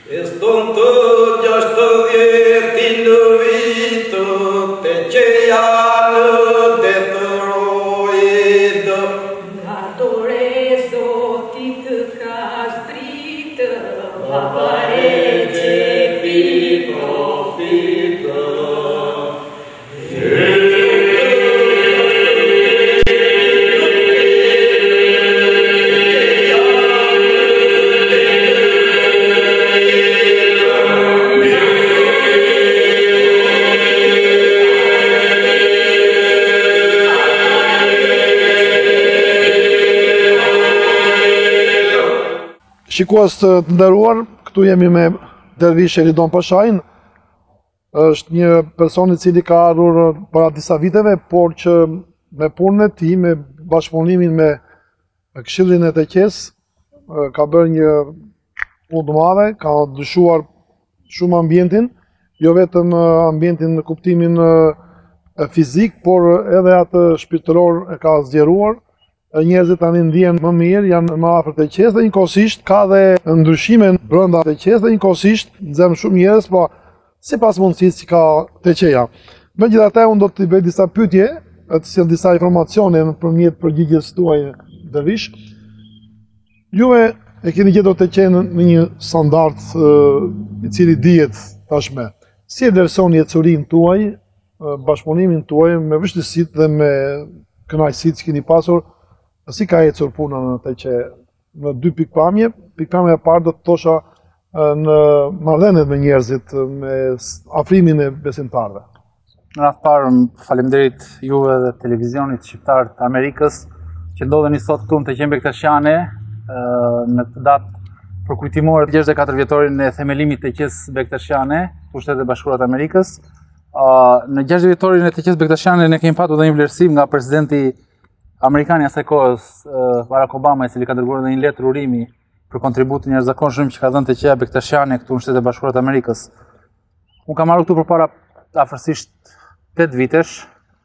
Eston të gjashtë djetin në vitë, te që janë detërojë. Nga dore zotit ka stritë, papare gjepi profitë. Shikues të nderuar, këtu jemi me Dervish Eridon Pashajn. Është një person i cili ka ardhur para disa viteve, por që me punën e tij, me bashkëpunimin me Këshillin e Teqes, ka bërë një punë të madhe, ka ndryshuar shumë ambientin, jo vetëm ambientin në kuptimin fizik, por edhe atë shpirtëror e ka zgjeruar. Njerëzit tani ndihen më mirë, janë më afër Teqes dhe njëkohësisht ka dhe ndryshime brenda Teqes dhe njëkohësisht nxjerr shumë njerëz, po sipas mundësisë që ka Teqeja. Megjithatë, unë do t'i bëj disa pyetje, të sjell disa informacione nëpërmjet përgjigjes tuaj, Dervish. Juve e keni gjetur Teqen në një standard i cili dihet tashmë. Si e vlerësoni ecurinë tuaj, bashkëpunimin tuaj me vështirësitë dhe me kënaqësitë që keni pasur? Si ka ecur puna në Teqe në dy pikpamje? Pikpamja e parë do të thosha në marrëdhëniet me njerëzit, me afrimin e besimtarëve. Në radhë parë, faleminderit juve dhe televizionit shqiptar të Amerikës që ndodheni sot këtu në Teqen Bektashiane në këtë datë përkujtimore 64 vjetorin e themelimit të Teqes Bektashiane, Pushtetet e Bashkuara të Amerikës. Në 60 vjetorin e Teqes Bektashiane ne kemi patur edhe një vlerësim nga presidenti Amerikani asaj kohës, Barack Obama, i cili ka dërguar edhe një letër urimi për kontributin e jashtëzakonshëm që ka dhënë Teqeja Bektashiane këtu në Shtetet e Bashkuara të Amerikës. Unë kam marrë këtu përpara afërsisht 8 vitesh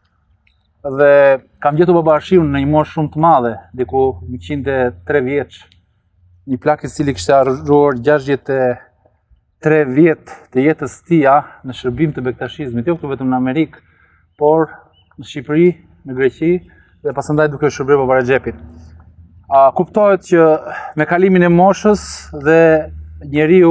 dhe kam gjetur babarëshiun në një moshë shumë të madhe, diku 103 vjeç. Një plak i cili kishte harruar 63 vjet të jetës tia në shërbim të bektashizmit, jo këtu vetëm në Amerikë, por në Shqipëri, në Greqi, dhe pasandaj duke shërbyer Baba Rexhepit. Kuptohet që me kalimin e moshës dhe njeriu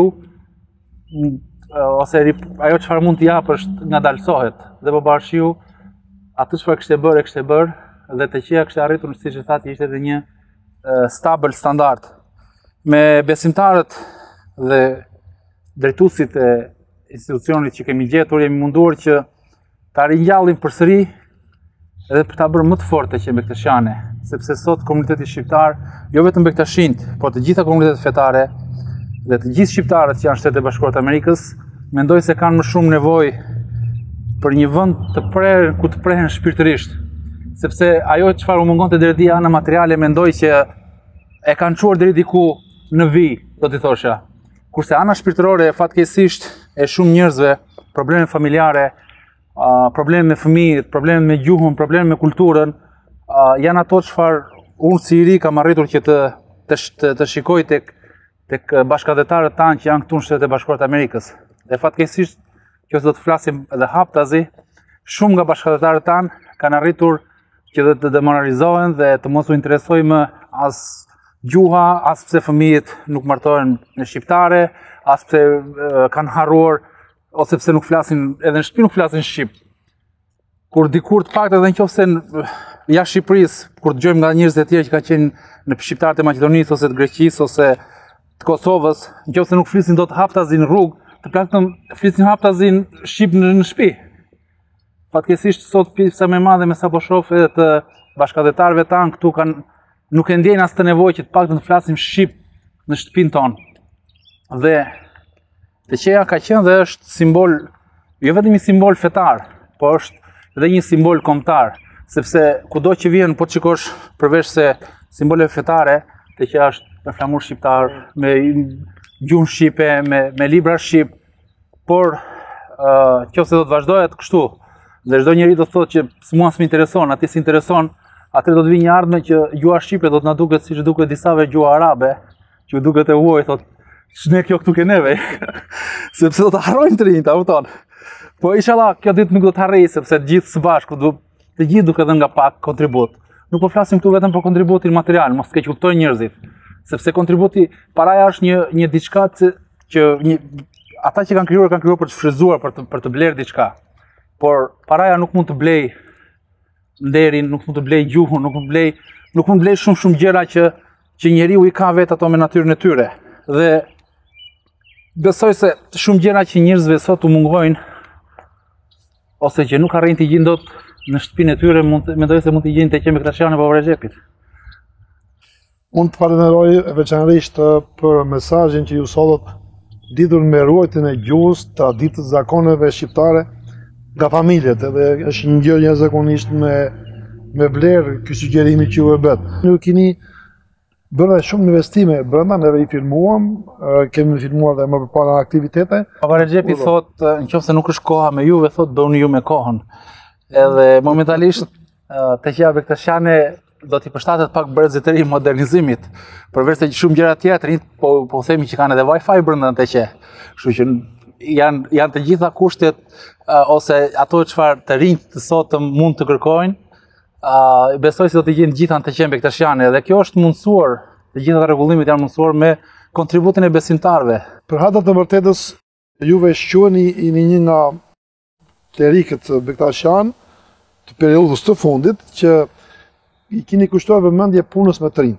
ose ajo çfarë mund t'i japësh ngadalsohet dhe babarëshiu atë çfarë kishte bërë dhe Teqeja kishte arritur, siç e thatë, ishte edhe një stabël standard. Me besimtarët dhe drejtuesit e institucionit që kemi gjetur, jemi munduar që ta ringjallim përsëri edhe për ta bërë më të fortë Teqen Bektashiane, sepse sot komuniteti shqiptar, jo vetëm bektashinjt, por të gjitha komunitetet fetare dhe të gjithë shqiptarët që janë në Shtetet e Bashkuara të Amerikës, mendoj se kanë më shumë nevojë për një vend të prerë ku të prehen shpirtërisht, sepse ajo çfarë u mungonte deri dia ana materiale mendoj që e kanë çuar deri diku në vi, do t'i thosha. Kurse ana shpirtërore fatkeqësisht e shumë njerëzve, probleme familjare, probleme me fëmijët, probleme me gjuhën, probleme me kulturën, janë ato çfarë unë si i ri kam arritur që të shikoj tek bashkëdhetarët tanë që janë këtu në Shtetet e Bashkuara të Amerikës. Dhe fatkeqësisht, që do të flasim edhe haptazi, shumë nga bashkëdhetarët tanë kanë arritur që të demoralizohen dhe të mos u interesojë më as gjuha, as pse fëmijët nuk martohen në shqiptare, as pse kanë harruar ose pse nuk flasin, edhe në shtëpi nuk flasin shqip. Kur dikur të paktën edhe nëse jashtë Shqipërisë, kur dëgjojmë nga njerëz të tjerë që kanë qenë në shqiptarët e Maqedonisë ose të Greqisë ose të Kosovës, nëse nuk flisin dot haptazin në rrugë, të paktën flisin haptazin shqip në shtëpi. Fatkeqësisht sot pjesa më e madhe me sa po shoh edhe të bashkëdhetarëve tanë këtu nuk e ndjejnë as të nevojë që të paktën të flasim shqip në shtëpinë tonë. Dhe Teqeja ka qenë dhe është simbol, jo vetëm një simbol fetar, por është edhe një simbol kombëtar, sepse kudo që vjen, po të shikosh përveç se simbole fetare, Teqeja është me flamur shqiptar, me gjuhën shqipe, me libra shqip, por nëse do të vazhdohet kështu, dhe çdo njeri do të thotë që mua s'më intereson, atij s'intereson, atëherë do të vijë një ardhmë që gjuha shqipe do të na duket siç duket disave gjuha arabe, që duket e huaj, thotë shne kjo këtu ke neve, sepse do të harrojnë të rinjt, a kupton? Po inshallah kjo ditë nuk do të harrej sepse të gjithë së bashku të gjithë duke dhënë nga pak kontribut. Nuk po flasim këtu vetëm për kontributin material, mos keq kuptojnë njerëzit. Sepse kontributi, paraja është një diçka që ata që kanë krijuar për të shfryzuar, për të blerë diçka. Por paraja nuk mund të blej nderin, nuk mund të blej gjuhën, nuk mund të blej shumë gjëra që njeriu i ka vetë ato me natyrën e tyre. Dhe besoj se shumë gjëra që njerëzve sot u mungojnë ose që nuk arrin të gjejnë dot në shtëpinë e tyre, mendoj se mund të gjejnë te Qen Bektashiani apo Recepit. Unë të falenderoj veçanërisht për mesazhin që ju sollët lidhur me ruajtjen e gjuhës, traditës, zakoneve shqiptare nga familjet, edhe është një gjë jashtëzakonisht me vlerë ky sugjerimi që ju e bët. Ju keni bërë shumë investime brenda, neve i filmuam, kemi filmuar dhe më përpara aktivitete. Baba Recepi thotë, nëse nuk është koha me juve, thotë bëuni ju me kohën. Edhe momentalisht te Qeja Bektashiani do t'i përshtatet pak brezit të ri modernizimit, përveç se shumë gjëra tjetër, po themi që kanë edhe Wi-Fi brenda te Qe. Kështu që janë të gjitha kushtet ose ato çfarë të rinjt të sotëm mund të kërkojnë. Besoj se do të gjejnë gjitha në te Qen Bektashiani dhe kjo është mundësuar, të gjitha rregullimet janë mundësuar me kontributin e besimtarëve. Për hata të vërtetës, juve shquheni një nga klerikët Bektashian të periudhës të fundit që i keni kushtuar vëmendje punës me të rinjt.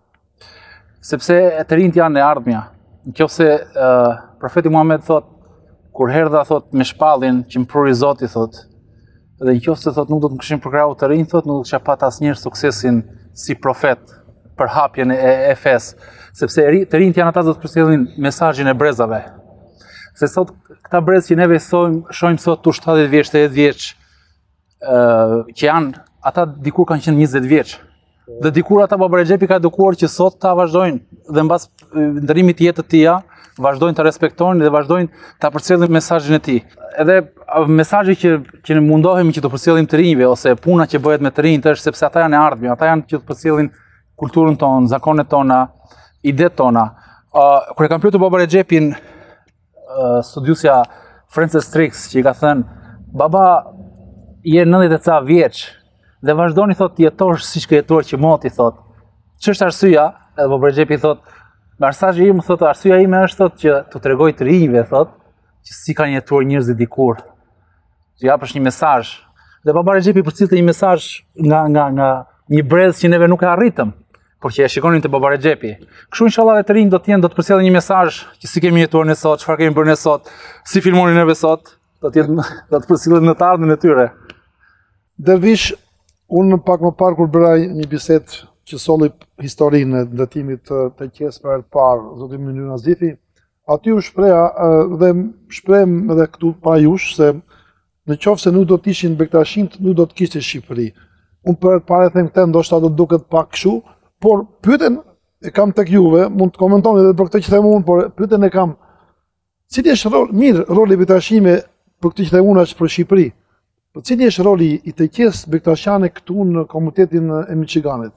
Sepse të rinjt janë e ardhmja. Nëse profeti Muhammed thot, kur herdha thot me shpallin që më pruri Zoti thot, dhe nëse thot nuk do të më kishin përkrahur të rinjt thot, nuk do të kisha pat asnjëherë suksesin si profet për hapjen e fesë, sepse të rinjt janë ata që do të përcjellin mesazhin e brezave. Se sot këta brez që neve shohim sot tu 70 vjeç, 80 vjeç, që janë ata dikur kanë qenë 20 vjeç. Dhe dikur ata Baba Recepi ka edukuar që sot ta vazhdojnë dhe mbas ndërimit të jetës të tij vazhdojnë të respektojnë dhe vazhdojnë ta përcjellin mesazhin e tij. Edhe mesazhi që mundohemi që të përcjellim të rinjve ose puna që bëhet me të rinjt është sepse ata janë e ardhmja, ata janë që të përcjellin kulturën tonë, zakonet tona, idetë tona. Kur e kam pyetur Baba Recepin studiusja Frances Strix që i ka thënë, baba je 90 e ca vjeç dhe vazhdoni thot të jetosh siç ke jetuar që moti thot. Ç'është arsyeja? Edhe Baba Recepi thot, mesazhi im thot, arsyeja ime është thot që t'u tregoj të rinjve thot që si kanë jetuar njerëzit dikur. Të japësh një mesazh. Dhe Baba Recepi përcillte një mesazh nga një brez që neve nuk e arritëm, por që e shikonin te Baba Recepi. Kështu inshallah të rinjt do të përcjellin një mesazh që si kemi jetuar ne sot, çfarë kemi bërë ne sot, si filmonin neve sot, do të përcillen në të ardhmen e tyre. Dervish, unë pak më parë kur bëra një bisedë që solli historinë e ndërtimit të Qes për herë të parë, zoti Mynir Nazifi, aty u shpreha dhe shprehem edhe këtu para jush se në qoftë se nuk do të ishin Bektashinët, nuk do të kishte Shqipëri. Unë për herë të parë them këtë, ndoshta do të duket pak kështu, por pyetjen e kam tek juve, mund të komentoni edhe për këtë që them unë, por pyetjen e kam, cili është roli i Bektashimit për këtë që them unë është për Shqipëri? Po cili është roli i të Qes Bektashiani këtu në komunitetin e Michiganit?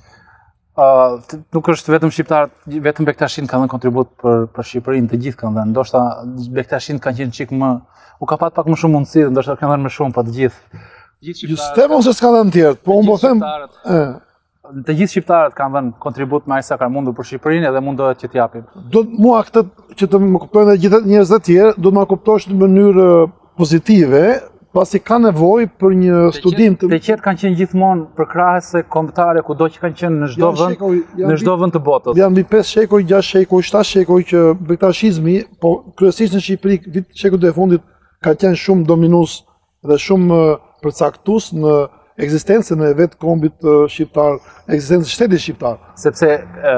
Nuk është vetëm shqiptarët, vetëm Bektashin kanë dhënë kontribut për Shqipërinë, të gjithë kanë dhënë. Ndoshta Bektashin kanë qenë çik më, u ka pat pak më shumë mundësi, ndoshta kanë dhënë më shumë, po të gjithë. Justem ose s'ka dhënë tjerë, po unë po them. Të gjithë shqiptarët kanë dhënë kontribut me aq sa kanë mundur për Shqipërinë edhe mundohet që t'japim. Mua këtë që të më kuptojnë edhe gjithë njerëzit e tjerë, do të më kuptosh në mënyrë pozitive, pasi ka nevojë për një studim të qetë kanë qenë gjithmonë përkrahëse kombëtare kudo që kanë qenë në çdo vend të botës. Janë mbi 5 shekuj, 6 shekuj, 7 shekuj që Bektashizmi, po kryesisht në Shqipëri shekujt e fundit ka qenë shumë dominues dhe shumë përcaktues në ekzistencën e vetë kombit shqiptar, ekzistencën e shtetit shqiptar. Sepse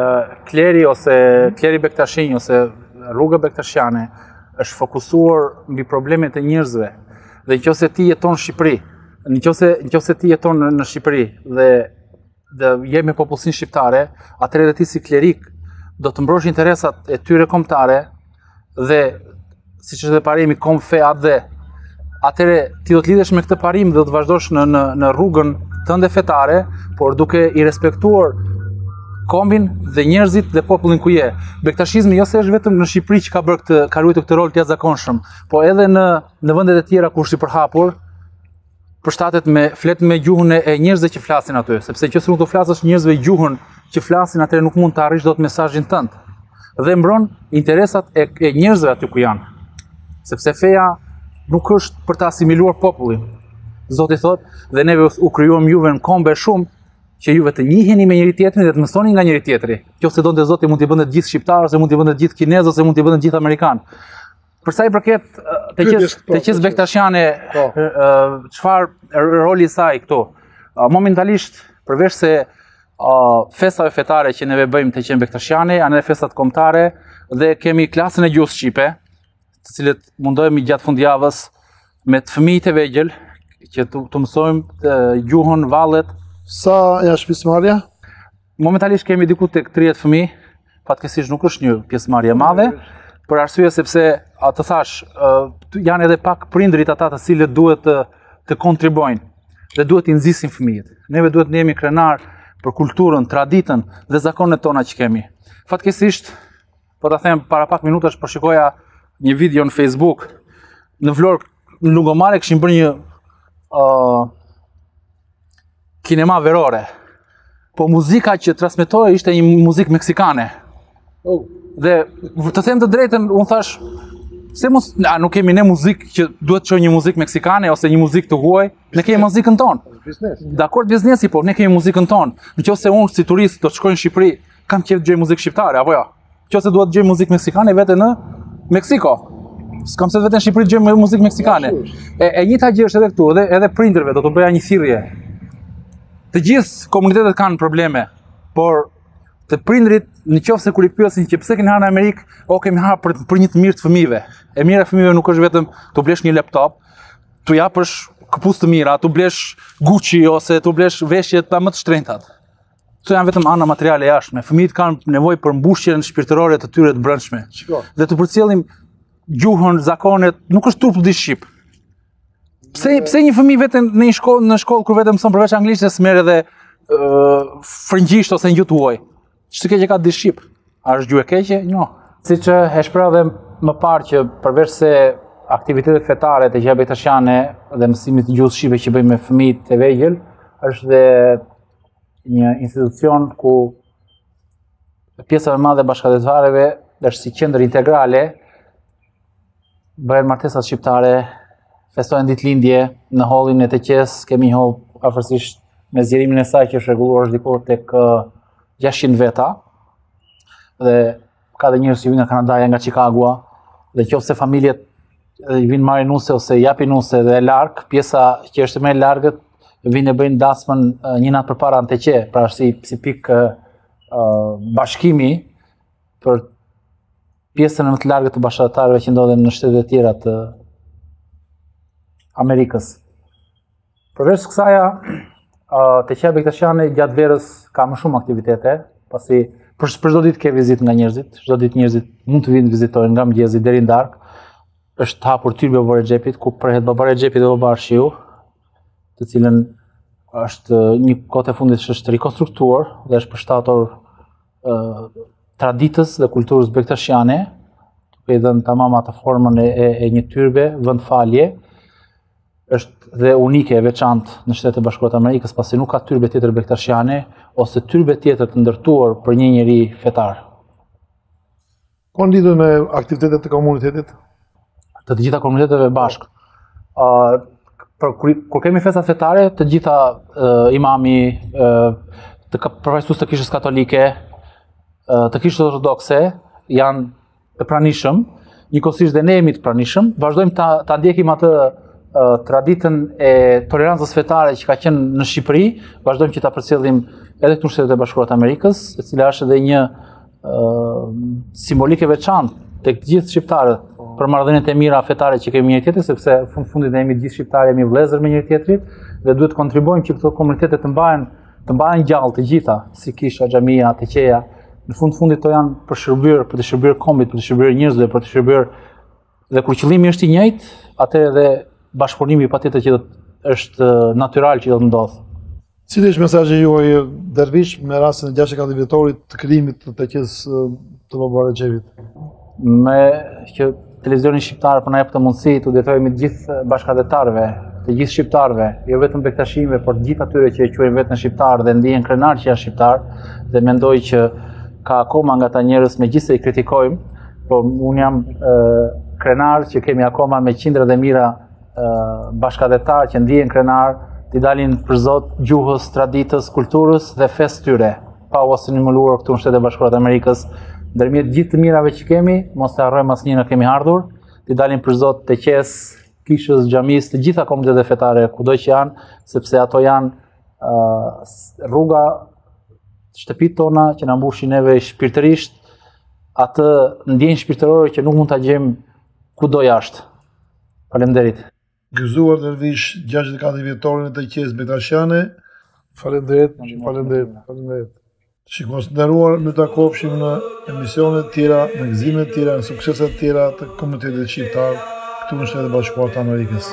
kleri Bektashin ose rruga Bektashiane është fokusuar mbi problemet e njerëzve. Dhe nëse ti jeton në Shqipëri, nëse ti jeton në Shqipëri dhe je me popullsinë shqiptare, atëherë ti si klerik do të mbrosh interesat e tyre kombëtare dhe siç është parimi kom fe atë, atëherë ti do të lidhesh me këtë parim dhe do të vazhdosh në rrugën tënde fetare, por duke i respektuar kombin dhe njerëzit dhe popullin ku je. Bektashizmi jo se është vetëm në Shqipëri që ka ruajtur këtë rol të jashtëzakonshëm, po edhe në vendet e tjera ku është i përhapur, përshtatet flet me gjuhën e njerëzve që flasin aty, sepse nëse nuk do flasësh njerëzve gjuhën që flasin, atëherë nuk mund të arrish dot mesazhin tënd. Dhe mbron interesat e njerëzve aty ku janë. Sepse feja nuk është për të asimiluar popullin. Zoti thot, dhe neve u krijuam juve në kombe shumë që juve të njiheni me njëri tjetrin dhe të mësoni nga njëri tjetri. Nëse donte Zoti mund t'i bënte të gjithë shqiptarë, ose mund t'i bënte të gjithë kinezë, ose mund t'i bënte të gjithë amerikanë. Për sa i përket Teqes Bektashiane, çfarë roli i saj këtu? Momentalisht, përveç se festave fetare që neve bëjmë Teqen Bektashiane, janë edhe festat kombëtare dhe kemi klasën e gjuhës shqipe, të cilët mundohemi gjatë fundjavës me të fëmijët e vegjël që të mësojmë gjuhën, vallet. Sa është pjesëmarrja? Momentalisht kemi diku tek 30 fëmijë, fatkeqësisht nuk është një pjesëmarrje e madhe, për arsye sepse të thash, janë edhe pak prindrit ata të cilët duhet të kontribuojnë dhe duhet t'i nxisin fëmijët. Neve duhet të jemi krenar për kulturën, traditën dhe zakonet tona që kemi. Fatkeqësisht, po ta them, para pak minutash po shikoja një video në Facebook. Në Vlorë, në Lungomare kishin bërë një kinema verore. Po muzika që transmetohej ishte një muzikë meksikane. Dhe të them të drejtën, unë thash, se nuk kemi ne muzikë që duhet të shohim një muzikë meksikane ose një muzikë të huaj, ne kemi muzikën tonë. Dakor, biznesi, po ne kemi muzikën tonë. Nëse unë si turist do të shkoj në Shqipëri, kam qejf të gjej muzikë shqiptare apo jo? Nëse dua të gjej muzikë meksikane vete në Meksiko. S'kam se vetë në Shqipëri të gjej muzikë meksikane. E njëjta gjë është edhe këtu, edhe prindërve do të bëja një thirrje. Të gjithë komunitetet kanë probleme, por të prindrit, nëse kur i pyesin që pse keni harë në Amerikë, kemi harë për një të mirë të fëmijëve. E mira e fëmijëve nuk është vetëm t'u blesh një laptop, t'u japësh këpucë të mira, t'u blesh Gucci ose t'u blesh veshjet më të shtrenjtat. Këto janë vetëm ana materiale jashtme. Fëmijët kanë nevojë për mbushjen shpirtërore të tyre të brendshme. Dhe të përcjellim gjuhën, zakonet, nuk është turp di shqip. Pse një fëmijë vetëm në shkollë kur vetëm mëson përveç anglisht s'merr edhe frëngjisht ose një gjuhë të huaj. Ç'të keqe ka di shqip? A është gjuhë e keqe? Jo. Siç e shpreh edhe më parë që përveç se aktivitetet fetare të Teqja Bektashiane dhe mësimit të gjuhës shqipe që bëjmë me fëmijët e vegjël, është dhe një institucion ku pjesa e madhe e bashkëdhetarëve është si qendër integrale, bëhen martesat shqiptare, festojnë ditëlindje në hallin e Teqes, kemi një hall afërsisht me zgjerimin e saj që është rregulluar diku tek 600 veta. Dhe ka dhe njerëz që vinë nga Kanadaja, nga Chicago, dhe qofse familjet vinë marrin nuse ose japin nuse dhe larg, pjesa që është më e largët vinë e bëjnë dasmën një natë përpara në Teqe, pra si pikë bashkimi për pjesën më të largët të bashkëtarëve që ndodhen në shtetet e tjera të Amerikës. Përveç kësaja, Teqja Bektashiane gjatë verës ka më shumë aktivitete, pasi për çdo ditë ke vizitë nga njerëzit, çdo ditë njerëzit mund të vinë vizitojnë nga mëngjesi deri në darkë. Është hapur tyrbe Baba Rexhepit, ku prehet Baba Rexhepi dhe Baba Arshiu, të cilën është një kohë e fundit është rikonstruktuar dhe është përshtatur traditës dhe kulturës bektashiane, duke i dhënë tamam atë formën e një tyrbe, vend falje. Është dhe unike e veçantë në Shtetet e Bashkuara të Amerikës, pasi nuk ka tyrbe tjetër bektashiane ose tyrbe tjetër të ndërtuar për një njeri fetar. Ka lidhur me aktivitetet të komunitetit? Të gjitha komuniteteve bashkë. Kur kemi festat fetare, të gjitha imami, përfaqësues të kishës katolike, të kishës ortodokse, janë të pranishëm, njëkohësisht dhe ne jemi të pranishëm, vazhdojmë ta ndjekim atë traditën e tolerancës fetare që ka qenë në Shqipëri, vazhdojmë që ta përcjellim edhe këtu në Shtetet e Bashkuara të Amerikës, e cila është edhe një simbolike veçantë tek të gjithë shqiptarët për marrëdhëniet e mira fetare që kemi me njëri tjetrin, sepse fundit ne jemi të gjithë shqiptarë, jemi vëllezër me njëri tjetrin dhe duhet të kontribuojmë që këto komunitete të mbahen gjallë të gjitha, si kisha, xhamia, teqeja. Në fundit to janë për të shërbyer kombit, për të shërbyer njerëzve, për të shërbyer dhe kur qëllimi është i njëjtë, atëherë edhe bashkëpunimi patjetër që është natyral që do të ndodhë. Cili është mesazhi juaj dervish me rastin e 64 vjetorit të krijimit të teqes të Baba Recevit? Me që televizioni shqiptar po na jep të mundësi të udhëtojmë të gjithë bashkëdhetarëve, të gjithë shqiptarëve, jo vetëm bektashimëve, por të gjithë atyre që e quajnë veten shqiptar dhe ndihen krenar që janë shqiptar, dhe mendoj që ka akoma nga ata njerëz megjithëse i kritikojmë, po unë jam krenar që kemi akoma me qindra dhe mira bashkëdhetar që ndihen krenar, t'i dalin për zot gjuhës, traditës, kulturës dhe fesë tyre, pa u asimuluar këtu në Shtetet e Bashkuara të Amerikës. Ndërmjet gjithë të mirave që kemi, mos të harrojmë asnjë në kemi ardhur, t'i dalin për zot teqes, kishës, xhamis, të gjitha komunitetet fetare kudo që janë, sepse ato janë rruga shtëpitë tona që na mbushin neve shpirtërisht, atë ndjenjë shpirtërore që nuk mund ta gjejmë kudo jashtë. Faleminderit. Gëzuar dervish 64 vjetorin e teqes bektashiane. Faleminderit. Shikues të nderuar, ne takofshim në emisione të tjera, në gëzime të tjera, në suksese të tjera të komunitetit shqiptar këtu në Shtetet e Bashkuara të Amerikës.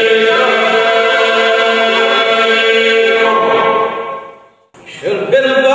Shërbel